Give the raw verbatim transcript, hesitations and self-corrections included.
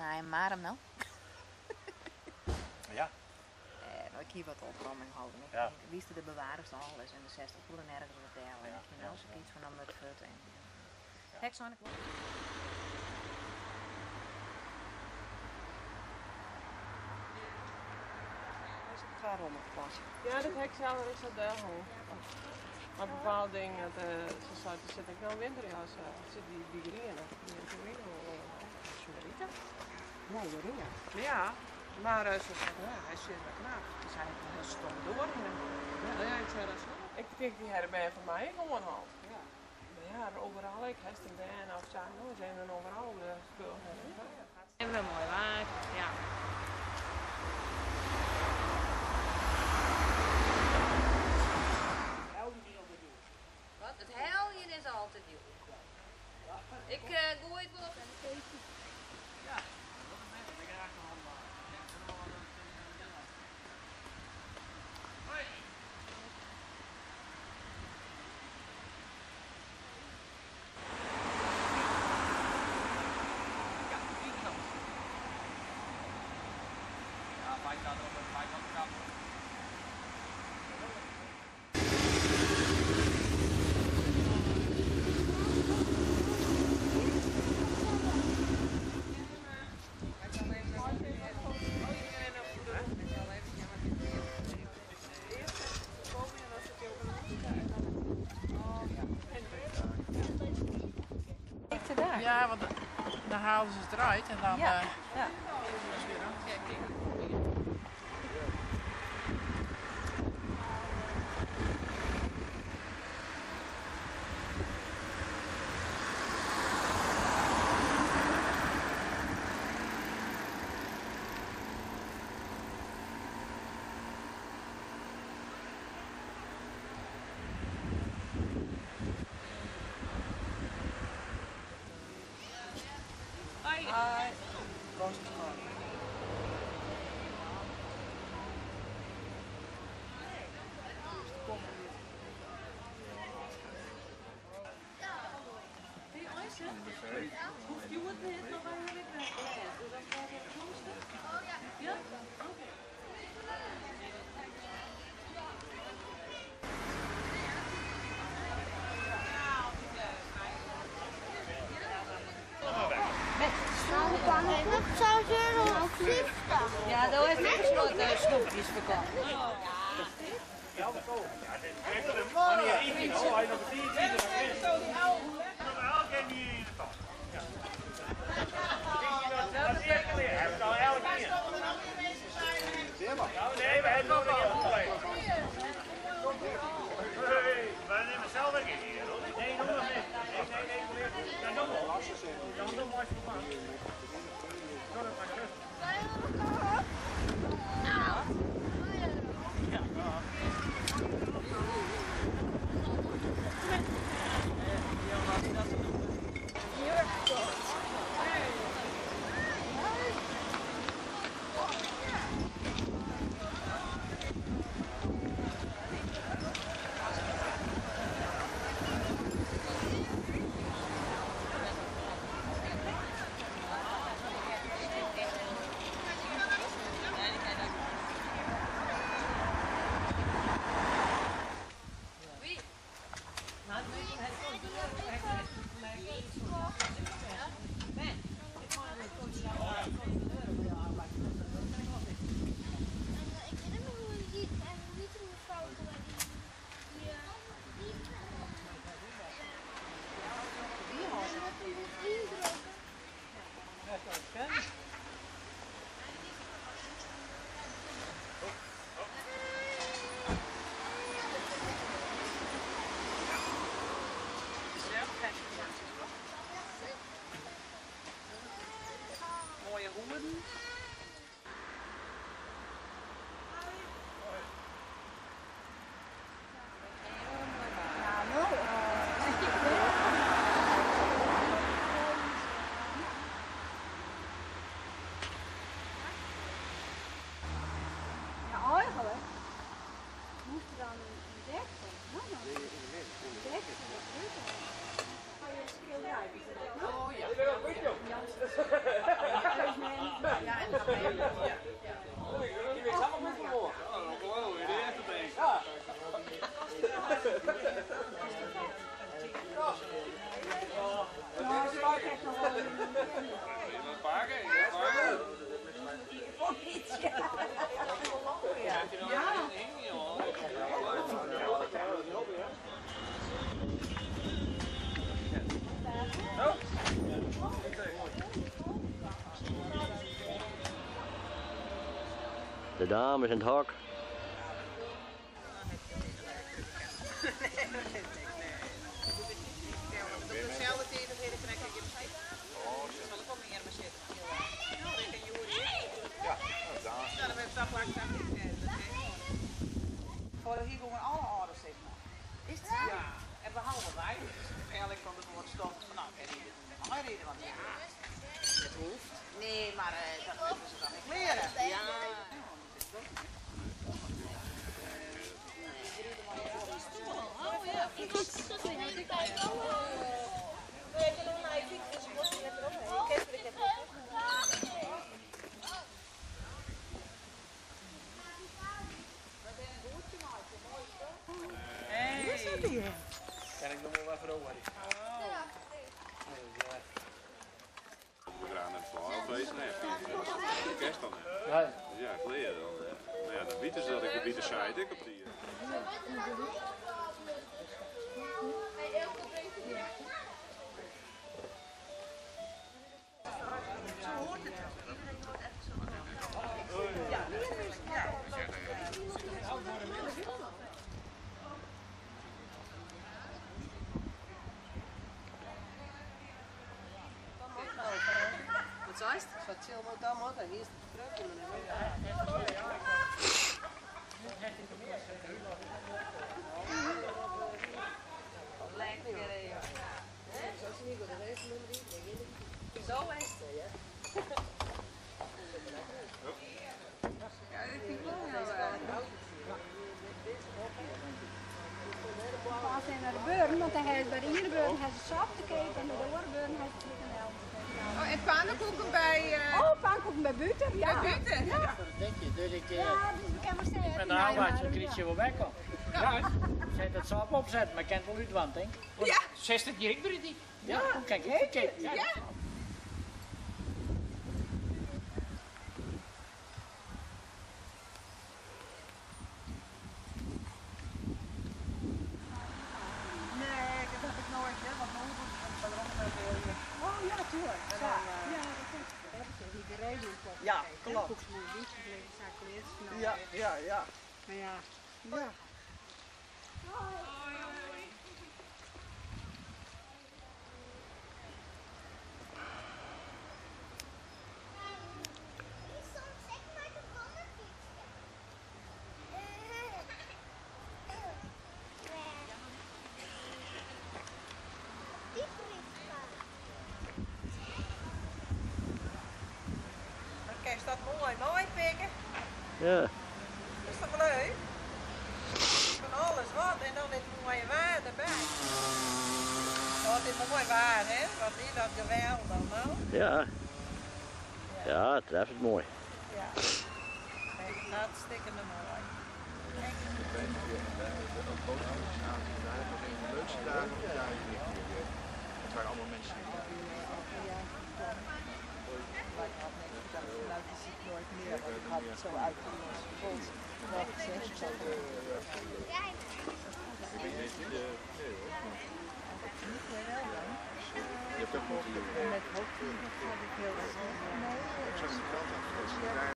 hij een marem nou? Ja. Uh, ik hier wat opkoming houden. Ik Ja. wist de bewaarders al is in de zestig voelen nergens wat deel. En Ja. ik ben als ik iets van een mutfut en Ja. hek zo'n Ga om het pas. Ja, dat hek zelf is dat wel hoor. Maar bepaalde dingen, dat, uh, ze zaten, zit ik nou in winterjas, uh, zit die, die grienen. Die is er Smerita? Mooi Maria. Ja, maar uh, ze zegt, ja, hij zit wel knap. Dus hij stond door. En, ja, ja, ik zei dat zo. Ik denk die herbij van mij gewoon al. Ja. Maar ja, overal, ik heb het in of zo, we zijn er overal de spullen. En wel mooi waard, ja. Wat? Het heljen is altijd nieuw. Ik uh, gooi het wel op en een feestje. Ja, dat is net. Ik raak nog allemaal. Hoi! Ja, die kant. Ja, wij staan er op een wij gaan trappen. Ja, want dan halen ze het eruit en dan... Ja, Uh, ja. Hoi. Proost. Hoeft je het niet nog even weg naar huis? Dus dan gaat het rustig. Oh ja. Ja? Oké. Zou je nog zitten? Ja, daar heeft ik wat uh, snoepjes verkocht. Ja, dat ook. Ja, dit is er een manier in. Hij nog een tien nog elke keer niet in de tas. Ja. Dat is echt weer. Hij heeft al elke keer. Nee, we hebben nog een probleem. Hey, wij nemen zelf weg in hier. Nee, nog niet. Nee, nee, nee. Ja, nog wel. Ja, nog maar eens gemaakt. Zorg maar rustig. Ja, ja. Mooie hoeden. Ja, eigenlijk moest er dan een deksel. Nou, dan. Deksel, dat weet ik. Oh ja. Ja, en dat weet ik. Je weet allemaal met vermoord. Ja, dan gewoon weer de eerste tegen. Je moet pakken, je moet pakken. De dames in het hok. Voor hier komen alle ouders zeg maar. Is het? Ja, en behalve wij. Eigenlijk van de woordstof. Nou, ik weet niet. Maar reden want ja. Het hoeft. Nee, maar uh, dat moeten ze dan niet leren. Ja. Oh ja, ik was dat weer niet. Ik kijk wel. Nee, ik wil naar ik dus was net erop. Ik heb ik heb Kan ik nog wel even over? We gaan het verhaalfeest nemen. De kerst dan. Ja, kleren dan. Maar ja, dan weten ze dat ik een beetje saai dik op die. Wat zei het? Wat chill moet dan moeten. Hier is het druk. Lekker hè. Zo is het niet goed. Dat heeft nummer drie. Zo is het, ja. Ja, ik vind het wel heel Als hij naar de beuren, want hij heeft bij de ene beuren heeft ze sap te keten en bij de andere beuren heeft ze frikandel te keten. Oh, en pannenkoeken bij... Uh... Oh, pannenkoeken bij buiten, ja. Bij buiten? Ja. Denk je, dus ik... Ja, dus ik kan maar zeggen. Met de aanwacht, dan krijg je wel weg. Ja, zet het sap opzetten, maar ik ken het wel uit wand, denk ik. Ja. zestig direct door die. Ja, kijk, ik kijk. Ja. Ja. Ja, klopt. Ja, ja, ja. Maar ja. Ja. Is dat mooi, mooi pikken? Ja. Is dat leuk? Van alles wat en dan dit mooie waar erbij. Wat is mooi waar, hè? Wat is dat geweldig, nou? Ja. Ja, het treft het mooi. Ja. Echt hartstikke mooi. De leukste dagen van het jaar hier. Het waren allemaal mensen. Nou, die zie ik nooit meer, want ik had het zo uitgelost. Volgens wat ik zeg, ik zou het Je hebt ook nog met hoofdvliegen ga ik heel erg. Nee, ik zag een krant aan.